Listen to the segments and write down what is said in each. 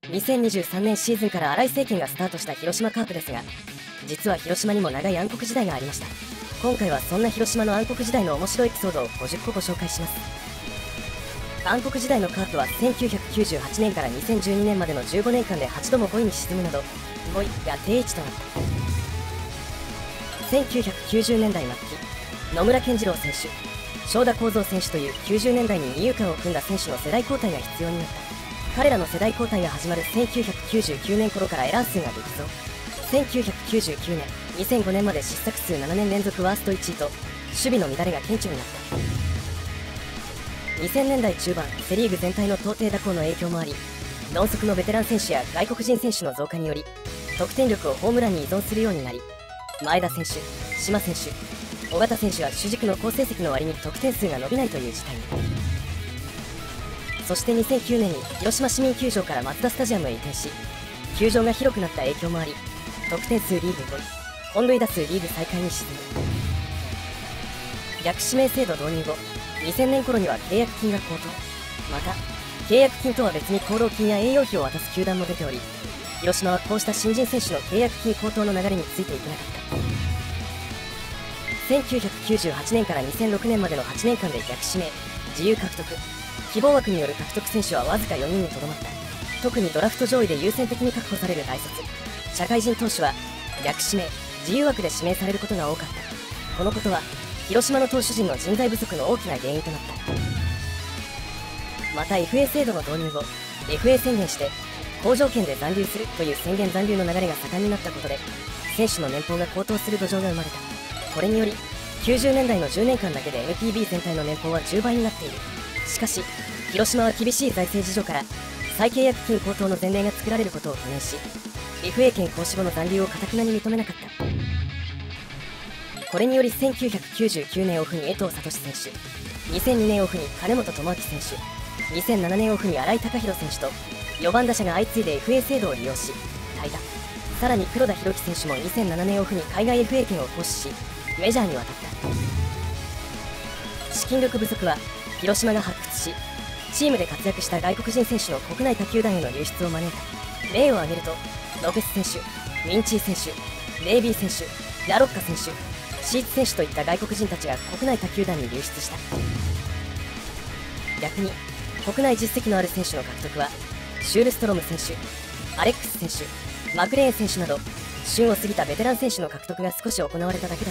2023年シーズンから新井政権がスタートした広島カープですが、実は広島にも長い暗黒時代がありました。今回はそんな広島の暗黒時代の面白いエピソードを50個ご紹介します。暗黒時代のカープは1998年から2012年までの15年間で8度も5位に沈むなど、5位が定位置となった。1990年代末期、野村健次郎選手、正田幸三選手という90年代に二遊間を組んだ選手の世代交代が必要になった。彼らの世代交代が始まる1999年頃からエラー数が激増。1999年、2005年まで失策数7年連続ワースト1位と守備の乱れが顕著になった。2000年代中盤、セ・リーグ全体の到底蛇行の影響もあり、鈍足のベテラン選手や外国人選手の増加により得点力をホームランに依存するようになり、前田選手、島選手、尾形選手は主軸の好成績の割に得点数が伸びないという事態に。そして2009年に広島市民球場からマツダスタジアムへ移転し、球場が広くなった影響もあり、得点数リーグ5位、本塁打数リーグ最下位に沈む。逆指名制度導入後、2000年頃には契約金が高騰。また、契約金とは別に功労金や栄養費を渡す球団も出ており、広島はこうした新人選手の契約金高騰の流れについていけなかった。1998年から2006年までの8年間で逆指名、自由獲得、希望枠による獲得選手はわずか4人にとどまった。特にドラフト上位で優先的に確保される大卒、社会人投手は逆指名、自由枠で指名されることが多かった。このことは広島の投手陣の人材不足の大きな原因となった。また FA 制度の導入後、FA 宣言して好条件で残留するという宣言残留の流れが盛んになったことで、選手の年俸が高騰する土壌が生まれた。これにより90年代の10年間だけで NPB 全体の年俸は10倍になっている。しかし広島は厳しい財政事情から再契約金高騰の前例が作られることを懸念し、 FA 権行使後の残留を堅くなに認めなかった。これにより1999年オフに江藤聡選手、2002年オフに金本智明選手、2007年オフに新井貴弘選手と4番打者が相次いで FA 制度を利用し怠惰。さらに黒田博樹選手も2007年オフに海外 FA 権を行使しメジャーに渡った。資金力不足は広島が発掘し、チームで活躍した外国人選手の国内他球団への流出を招いた。例を挙げるとロペス選手、ミンチー選手、レイビー選手、ラロッカ選手、シーツ選手といった外国人たちが国内他球団に流出した。逆に国内実績のある選手の獲得はシュールストロム選手、アレックス選手、マクレーン選手など旬を過ぎたベテラン選手の獲得が少し行われただけだった。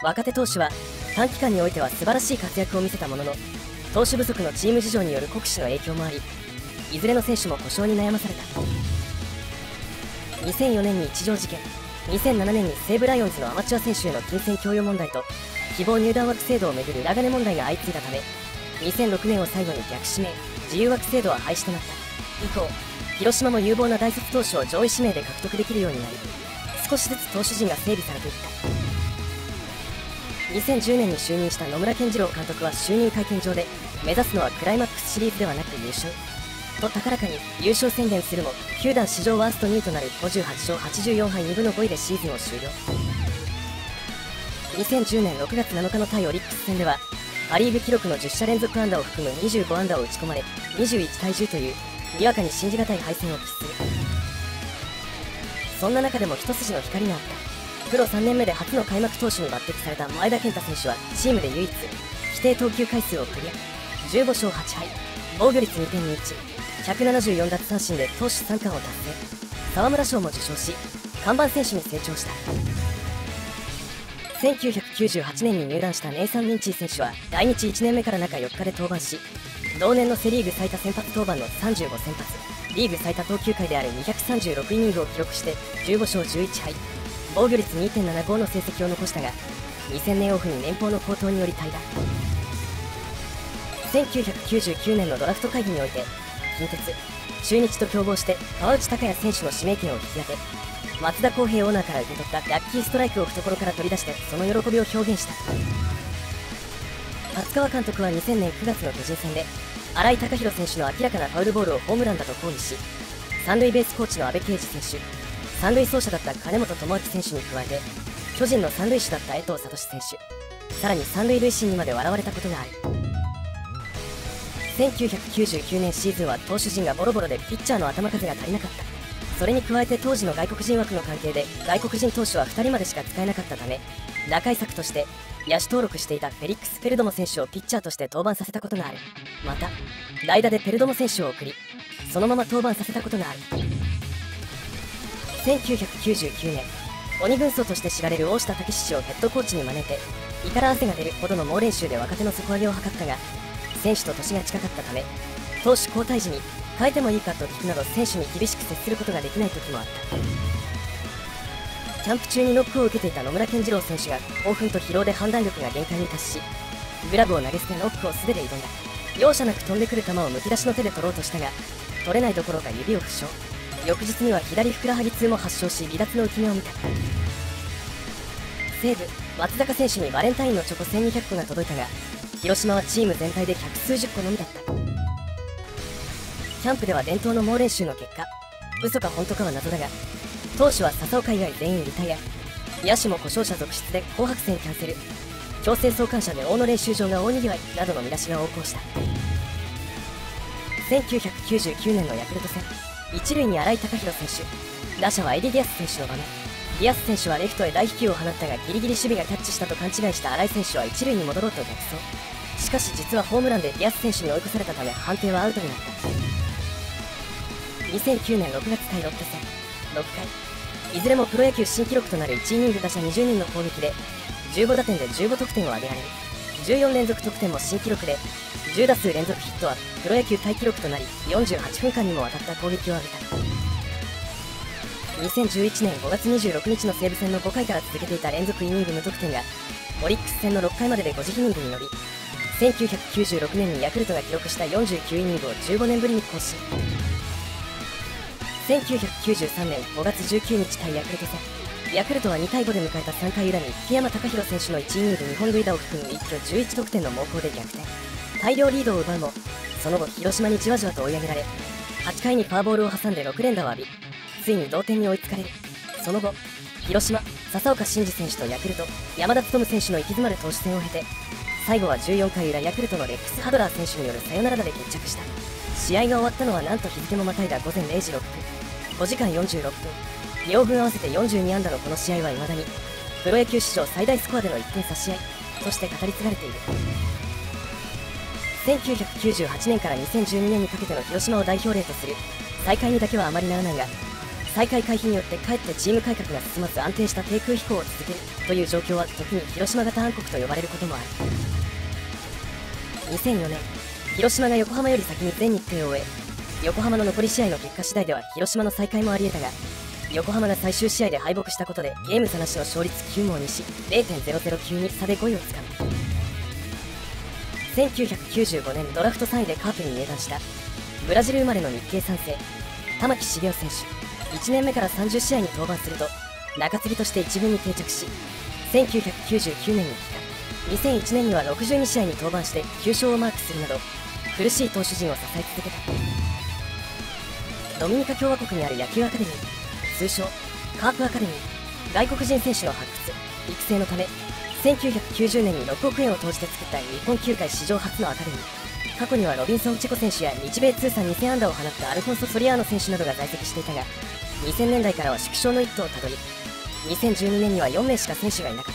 若手投手は短期間においては素晴らしい活躍を見せたものの、投手不足のチーム事情による酷使の影響もあり、いずれの選手も故障に悩まされた。2004年に一条事件、2007年に西武ライオンズのアマチュア選手への金銭供与問題と希望入団枠制度をめぐる裏金問題が相次いだため、2006年を最後に逆指名、自由枠制度は廃止となった。以降広島も有望な大卒投手を上位指名で獲得できるようになり、少しずつ投手陣が整備されていった。2010年に就任した野村健次郎監督は就任会見上で、目指すのはクライマックスシリーズではなく優勝と高らかに優勝宣言するも、球団史上ワースト2位となる58勝84敗2分の5位でシーズンを終了。2010年6月7日の対オリックス戦ではア・リーグ記録の10者連続安打を含む25安打を打ち込まれ21対10というにわかに信じがたい敗戦を喫する。そんな中でも一筋の光があった。プロ3年目で初の開幕投手に抜擢された前田健太選手はチームで唯一規定投球回数をクリア、15勝8敗、防御率 2.21、174奪三振で投手3冠を達成。沢村賞も受賞し看板選手に成長した。1998年に入団したネイサン・ミンチー選手は来日1年目から中4日で登板し、同年のセ・リーグ最多先発登板の35先発、リーグ最多投球回である236イニングを記録して15勝11敗、防御率 2.75 の成績を残したが、2000年オフに年俸の高騰により怠惰。1999年のドラフト会議において近鉄、中日と競合して川内孝也選手の指名権を引き当て、松田康平オーナーから受け取ったラッキーストライクを懐から取り出してその喜びを表現した。達川監督は2000年9月の巨人戦で新井貴弘選手の明らかなファウルボールをホームランだと抗議し、三塁ベースコーチの阿部圭司選手、三塁走者だった金本智明選手に加えて巨人の三塁手だった江藤聡選手、さらに三塁塁審にまで笑われたことがある。 1999年シーズンは投手陣がボロボロでピッチャーの頭数が足りなかった。それに加えて当時の外国人枠の関係で外国人投手は2人までしか使えなかったため、打開策として野手登録していたフェリックス・ペルドモ選手をピッチャーとして登板させたことがある。また代打でペルドモ選手を送り、そのまま登板させたことがある。1999年、鬼軍曹として知られる大下武史氏をヘッドコーチに招いて胃から汗が出るほどの猛練習で若手の底上げを図ったが、選手と年が近かったため投手交代時に変えてもいいかと聞くなど選手に厳しく接することができない時もあった。キャンプ中にノックを受けていた野村健次郎選手が興奮と疲労で判断力が限界に達し、グラブを投げ捨てノックを素手で挑んだ。容赦なく飛んでくる球をむき出しの手で取ろうとしたが取れないどころか指を負傷。翌日には左ふくらはぎ痛も発症し離脱の浮き目を見た。西武松坂選手にバレンタインのチョコ1200個が届いたが、広島はチーム全体で百数十個のみだった。キャンプでは伝統の猛練習の結果、嘘か本当かは謎だが、投手は笹岡以外全員リタイア、野手も故障者続出で紅白戦キャンセル、強制送還者で大野練習場が大にぎわいなどの見出しが横行した。1999年のヤクルト戦、一塁に新井貴弘選手、打者はエディ・ディアス選手の場面。ディアス選手はレフトへ大飛球を放ったがギリギリ守備がキャッチしたと勘違いした新井選手は一塁に戻ろうと逆走。しかし実はホームランでディアス選手に追い越されたため判定はアウトになった。2009年6月対ロッテ戦、6回いずれもプロ野球新記録となる1イニング打者20人の攻撃で15打点で15得点を挙げられる。14連続得点も新記録で、10打数連続ヒットはプロ野球タイ記録となり48分間にもわたった攻撃を挙げた。2011年5月26日の西武戦の5回から続けていた連続イニング無得点がオリックス戦の6回までで50イニングに伸び、1996年にヤクルトが記録した49イニングを15年ぶりに更新。1993年5月19日対ヤクルト戦、ヤクルトは2対5で迎えた3回裏に檜山隆弘選手の1イニング2本塁打を含む一挙11得点の猛攻で逆転、大量リードを奪うもその後広島にじわじわと追い上げられ、8回にフォアボールを挟んで6連打を浴び、ついに同点に追いつかれる。その後広島笹岡慎二選手とヤクルト山田勉選手の息詰まる投手戦を経て、最後は14回裏ヤクルトのレックス・ハドラー選手によるサヨナラ打で決着した。試合が終わったのはなんと日付もまたいだ午前0時6分、5時間46分、両軍合わせて42安打のこの試合は未だにプロ野球史上最大スコアでの1点差し合いとして語り継がれている。1998年から2012年にかけての広島を代表例とする再開にだけはあまりならないが、再開回避によってかえってチーム改革が進まず安定した低空飛行を続けるという状況は時に広島型暗黒と呼ばれることもある。2004年、広島が横浜より先に全日程を終え、横浜の残り試合の結果次第では広島の再開もあり得たが、横浜が最終試合で敗北したことでゲーム差なしの勝率9も2し 0.0092 差で5位をつかむ。1995年ドラフト3位でカープに入団したブラジル生まれの日系3世玉木茂雄選手。1年目から30試合に登板すると中継ぎとして一軍に定着し、1999年に帰化、2001年には62試合に登板して9勝をマークするなど苦しい投手陣を支え続けた。ドミニカ共和国にある野球アカデミー、通称カープアカデミー、外国人選手の発掘育成のため1990年に6億円を投じて作った日本球界史上初のアカデミー。過去にはロビンソン・チェコ選手や日米通算2000安打を放ったアルフォンソ・ソリアーノ選手などが在籍していたが、2000年代からは縮小の一途をたどり、2012年には4名しか選手がいなかった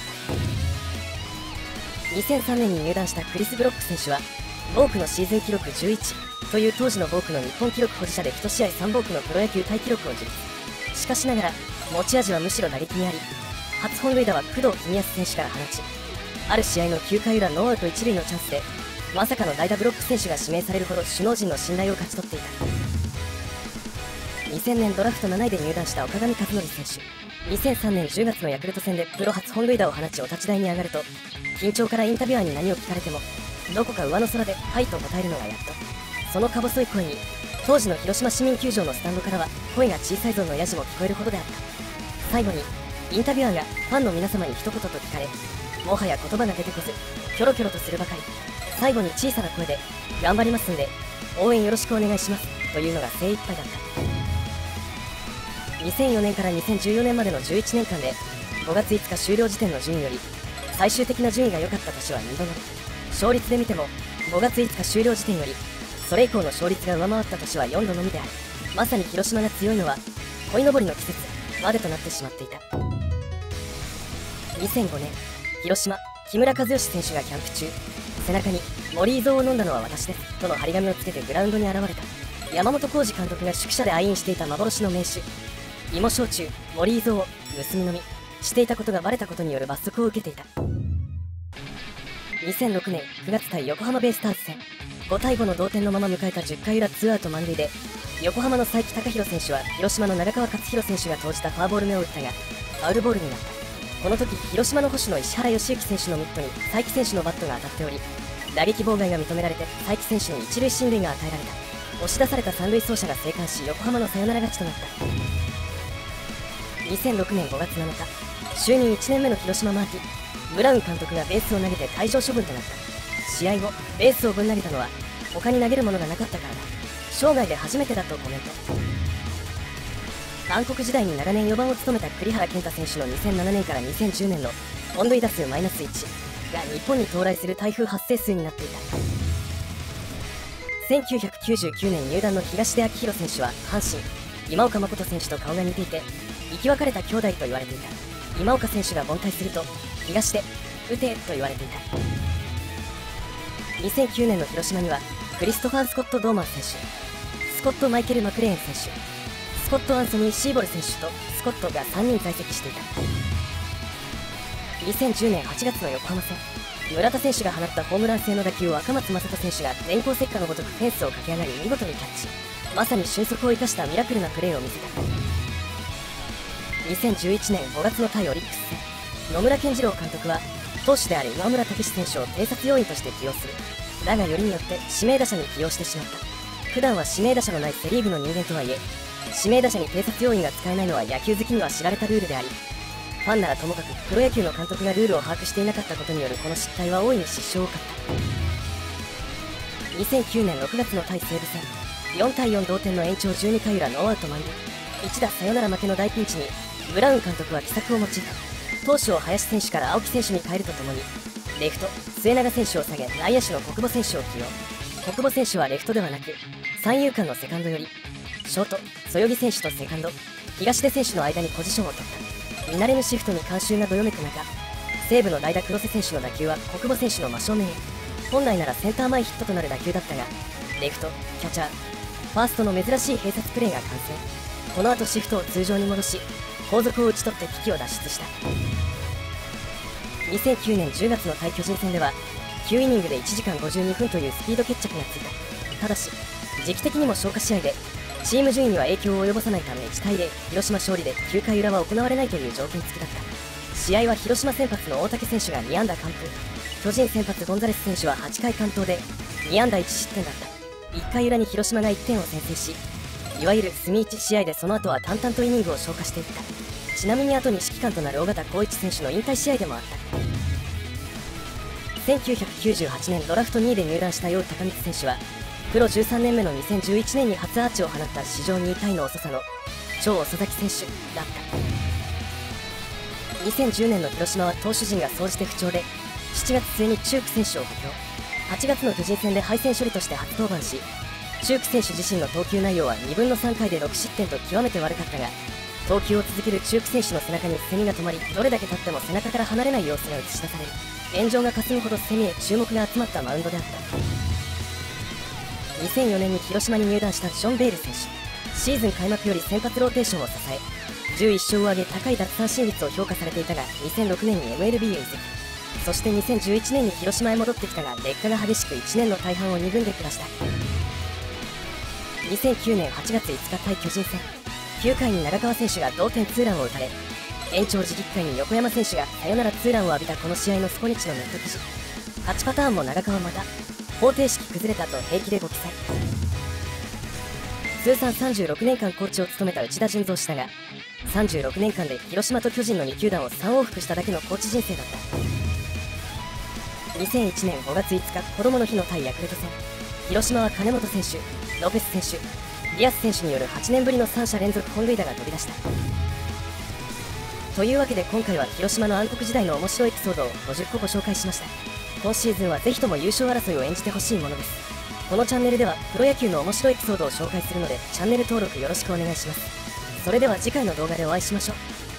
。2003年に入団したクリス・ブロック選手はボークのシーズン記録11という当時のボークの日本記録保持者で1試合3ボークのプロ野球タイ記録を樹立。しかしながら持ち味はむしろ打撃にあり、初本塁打は工藤公康選手から放ち、ある試合の9回裏ノーアウト1塁のチャンスでまさかの代打ブロック選手が指名されるほど首脳陣の信頼を勝ち取っていた。2000年ドラフト7位で入団した岡上和則選手、2003年10月のヤクルト戦でプロ初本塁打を放ちお立ち台に上がると、緊張からインタビュアーに何を聞かれてもどこか上の空で「はい」と答えるのがやっと。そのか細い声に当時の広島市民球場のスタンドからは声が小さいぞのヤジも聞こえるほどであった。最後にインタビュアーがファンの皆様に一言と聞かれ、もはや言葉が出てこずキョロキョロとするばかり。最後に小さな声で「頑張りますんで応援よろしくお願いします」というのが精一杯だった。2004年から2014年までの11年間で5月5日終了時点の順位より最終的な順位が良かった年は2度のみ。勝率で見ても5月5日終了時点よりそれ以降の勝率が上回った年は4度のみである。まさに広島が強いのは鯉のぼりの季節までとなってしまっていた。2005年、広島木村和義選手がキャンプ中、背中に森伊蔵を飲んだのは私ですとの張り紙をつけてグラウンドに現れた。山本浩二監督が宿舎で愛飲していた幻の名酒芋焼酎森伊蔵を盗み飲みしていたことがバレたことによる罰則を受けていた。2006年9月対横浜ベイスターズ戦、5対5の同点のまま迎えた10回裏2アウト満塁で、横浜の才木貴弘選手は広島の長川勝弘選手が投じたフォアボール目を打ったがファウルボールになった。この時広島の捕手の石原良幸選手のミットに才木選手のバットが当たっており、打撃妨害が認められて才木選手に一塁進塁が与えられた。押し出された三塁走者が生還し、横浜のサヨナラ勝ちとなった。2006年5月7日、就任1年目の広島マーティブラウン監督がベースを投げて退場処分となった。試合後ベースをぶん投げたのは他に投げるものがなかったからだ、生涯で初めてだとコメント。韓国時代に長年4番を務めた栗原健太選手の2007年から2010年の本塁打数マイナス1が日本に到来する台風発生数になっていた。1999年入団の東出昭弘選手は阪神今岡誠選手と顔が似ていて生き別れた兄弟と言われていた。今岡選手が凡退すると東出打てと言われていた。2009年の広島にはクリストファー・スコット・ドーマン選手、スコット・マイケル・マクレーン選手、スコット・アンソニー・シーボル選手とスコットが3人在籍していた。2010年8月の横浜戦、村田選手が放ったホームラン性の打球を赤松正人選手が電光石火のごとくフェンスを駆け上がり見事にキャッチ、まさに俊足を生かしたミラクルなプレーを見せた。2011年5月の対オリックス戦、野村健次郎監督は投手である今村武史選手を偵察要員として起用する。だがよりによって指名打者に起用してしまった。普段は指名打者のないセリーグの人間とはいえ、指名打者に偵察要員が使えないのは野球好きには知られたルールであり、ファンならともかくプロ野球の監督がルールを把握していなかったことによるこの失態は大いに失笑を買った。2009年6月の対西武戦、4対4同点の延長12回裏ノーアウト満塁、一打サヨナラ負けの大ピンチにブラウン監督は奇策を用いた。投手を林選手から青木選手に変えるとともにレフト末永選手を下げ内野手の国保選手を起用。国保選手はレフトではなく三遊間のセカンドよりショートそよぎ選手とセカンド東出選手の間にポジションを取った。見慣れぬシフトに観衆がどよめく中、西武の代打黒瀬選手の打球は国保選手の真正面へ。本来ならセンター前ヒットとなる打球だったがレフトキャッチャーファーストの珍しい併殺プレーが完成。この後シフトを通常に戻し後続を打ち取って危機を脱出した。2009年10月の対巨人戦では9イニングで1時間52分というスピード決着がついた。ただし時期的にも消化試合でチーム順位には影響を及ぼさないため1対0広島勝利で9回裏は行われないという条件付きだった。試合は広島先発の大竹選手が2安打完封、巨人先発ゴンザレス選手は8回完投で2安打1失点だった。1回裏に広島が1点を先制し、いわゆる隅1試合でその後は淡々とイニングを消化していった。ちなみに後に指揮官となる尾形浩一選手の引退試合でもあった。1998年ドラフト2位で入団した陽高光選手はプロ13年目の2011年に初アーチを放った史上2位タイの遅さの超遅咲き選手だった。2010年の広島は投手陣が総じて不調で7月末にチューク選手を補強。8月の巨人戦で敗戦処理として初登板し、チューク選手自身の投球内容は2分の3回で6失点と極めて悪かったが、投球を続けるチューク選手の背中にセミが止まり、どれだけ経っても背中から離れない様子が映し出される。炎上が霞むほどセミへ注目が集まったマウンドであった。2004年に広島に入団したジョン・ベイル選手、シーズン開幕より先発ローテーションを支え11勝を挙げ高い奪三振率を評価されていたが、2006年に MLB へ移籍。そして2011年に広島へ戻ってきたが劣化が激しく1年の大半を2軍で暮らした。2009年8月5日対巨人戦、9回に長川選手が同点ツーランを打たれ、延長11回に横山選手がサヨナラツーランを浴びたこの試合のスポニチのネット記事、勝ちパターンも長川また方程式崩れたと平気でご記載。通算36年間コーチを務めた内田純三氏だが、36年間で広島と巨人の2球団を3往復しただけのコーチ人生だった。2001年5月5日子供の日の対ヤクルト戦、広島は金本選手、ロペス選手、ディアス選手による8年ぶりの3者連続本塁打が飛び出した。というわけで今回は広島の暗黒時代の面白いエピソードを50個ご紹介しました。今シーズンはぜひとも優勝争いを演じてほしいものです。 このチャンネルではプロ野球の面白いエピソードを紹介するのでチャンネル登録よろしくお願いします。それでは次回の動画でお会いしましょう。